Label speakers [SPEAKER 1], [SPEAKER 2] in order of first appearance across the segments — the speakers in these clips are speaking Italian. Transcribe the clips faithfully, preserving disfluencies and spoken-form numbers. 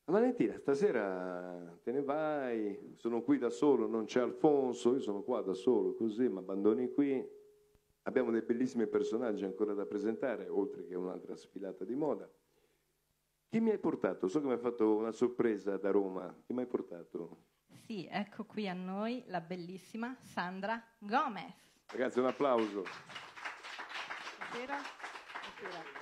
[SPEAKER 1] Valentina, stasera te ne vai, sono qui da solo, non c'è Alfonso, io sono qua da solo, così mi abbandoni qui. Abbiamo dei bellissimi personaggi ancora da presentare, oltre che un'altra sfilata di moda. Chi mi hai portato? So che mi hai fatto una sorpresa da Roma. Chi mi hai portato?
[SPEAKER 2] Sì, ecco qui a noi la bellissima Sandra Gomez.
[SPEAKER 1] Ragazzi, un applauso.
[SPEAKER 3] Buonasera. Buonasera.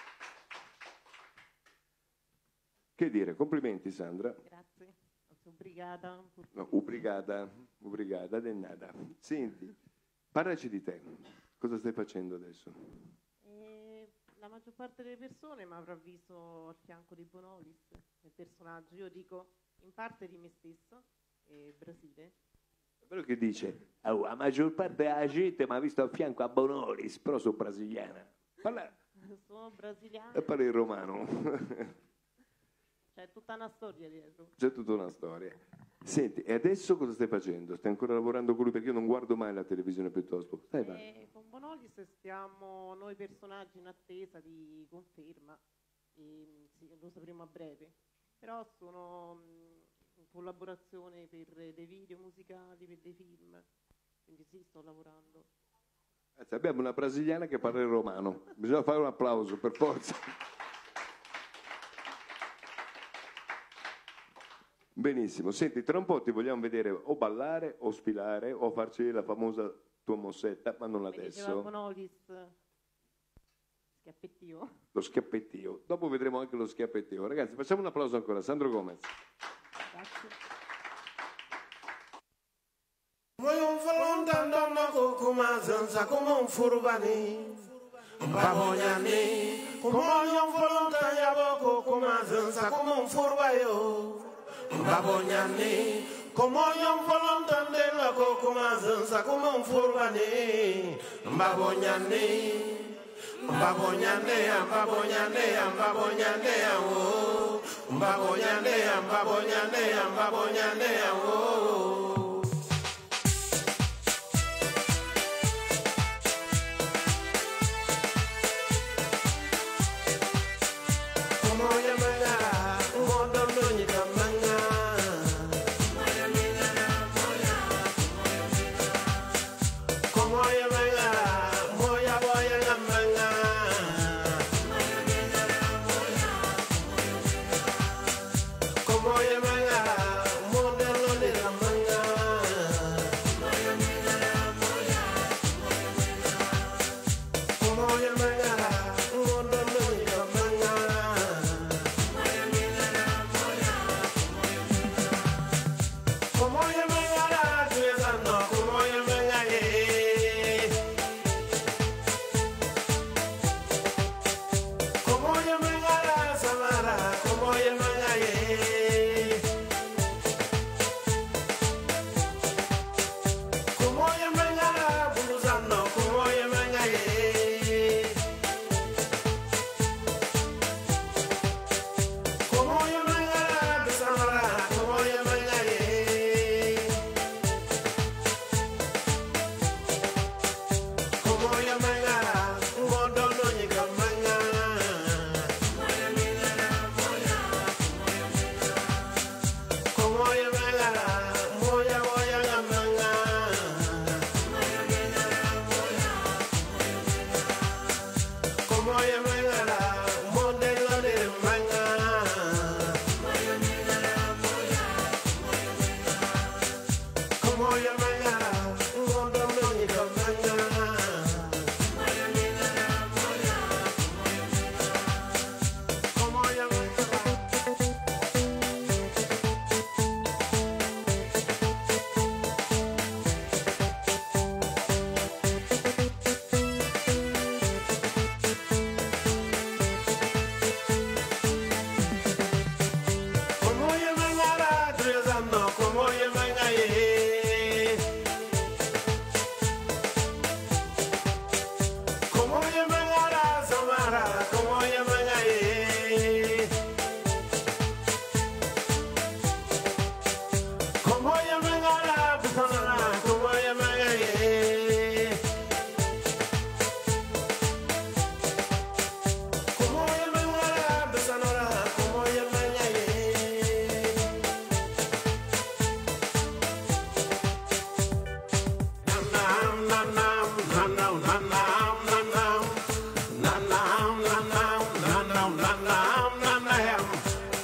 [SPEAKER 1] Che dire, complimenti Sandra.
[SPEAKER 3] Grazie, obrigada.
[SPEAKER 1] No, obrigada, obrigada de nada. Senti, parlaci di te. Cosa stai facendo adesso?
[SPEAKER 3] Eh, la maggior parte delle persone mi avrà visto al fianco di Bonolis, nel personaggio. Io dico in parte di me stesso, eh, Brasile.
[SPEAKER 1] È vero che dice, oh, la maggior parte della gente mi ha visto a fianco a Bonolis, però sono brasiliana. Parla...
[SPEAKER 3] Sono brasiliana.
[SPEAKER 1] E parla in romano.
[SPEAKER 3] C'è tutta una storia dietro.
[SPEAKER 1] C'è tutta una storia. Senti, e adesso cosa stai facendo? Stai ancora lavorando con lui? Perché io non guardo mai la televisione piuttosto. Stai
[SPEAKER 3] eh, con Bonolis stiamo noi personaggi in attesa di conferma. E, sì, lo sapremo a breve. Però sono mh, in collaborazione per dei video musicali, per dei film. Quindi sì, sto lavorando.
[SPEAKER 1] Abbiamo una brasiliana che parla in romano. Bisogna fare un applauso, per forza. Benissimo, senti, tra un po' ti vogliamo vedere o ballare o sfilare o farci la famosa tua mossetta, ma non
[SPEAKER 3] Mi
[SPEAKER 1] adesso.
[SPEAKER 3] diceva Bonolis, schiappettio.
[SPEAKER 1] Lo schiappettio. Dopo vedremo anche lo schiappettio. Ragazzi, facciamo un applauso ancora. Sandro Gomez.
[SPEAKER 3] Grazie.
[SPEAKER 4] Voglio fallondando come senza come un furbani. Babognani, come voglio fallondare poco come senza come un furbaio. Babognani, come voglio fallondare poco come senza come un furbani. Babognani, babognani, babognani, babognani, oh. Babognani, babognani, babognani, oh.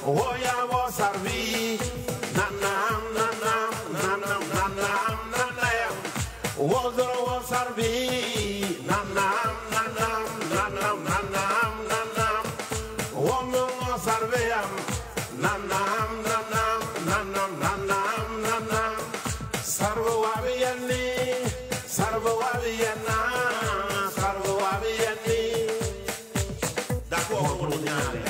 [SPEAKER 4] vogliamo sarvi, nanam, nanam, nanam, nanam, nanam, vogliamo sarvi, nanam, nanam, nanam, nanam, nanam, vogliamo sarviam, nanam, nanam, nanam, nanam, nanam, sarvo avianni, sarvo avianna, sarvo avianni, da cuoco coloniale.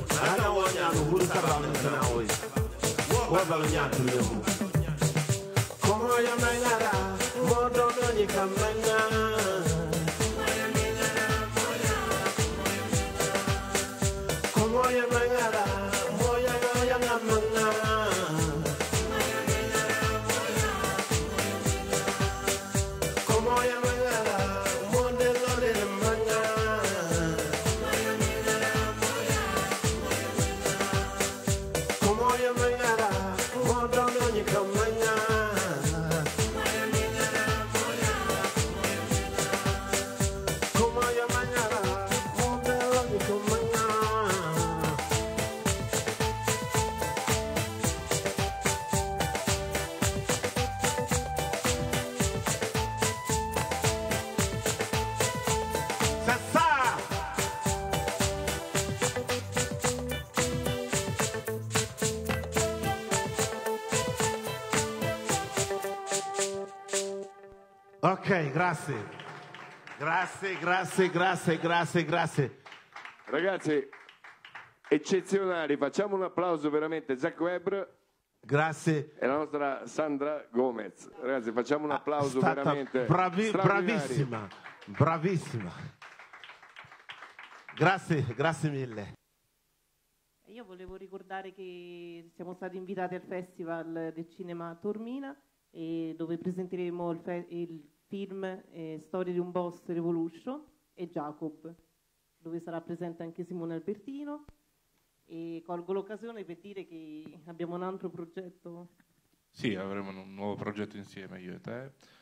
[SPEAKER 4] Como ya mangara, modo no ni kamanga. Como ya mangara, moya no ya ngamanga. Como ya mangara, modo no ni manga. Como ya mangara, modo no ni kamanga. Como ya mangara, modo no ni kamanga. Sassa! Ok, grazie. Grazie, grazie, grazie, grazie, grazie.
[SPEAKER 1] Ragazzi, eccezionali, facciamo un applauso veramente. Zach Weber
[SPEAKER 4] Grazie.
[SPEAKER 1] e la nostra Sandra Gomez. Ragazzi, facciamo un applauso
[SPEAKER 4] È stata
[SPEAKER 1] veramente
[SPEAKER 4] bravi-
[SPEAKER 1] straordinario.
[SPEAKER 4] bravissima, bravissima. Grazie, grazie mille.
[SPEAKER 3] Io volevo ricordare che siamo stati invitati al Festival del Cinema Taormina, e dove presenteremo il, fe- il film eh, Storia di un Boss Revolution e Jacob, dove sarà presente anche Simone Albertino. E colgo l'occasione per dire che abbiamo un altro progetto.
[SPEAKER 5] Sì, avremo un nuovo progetto insieme, io e te.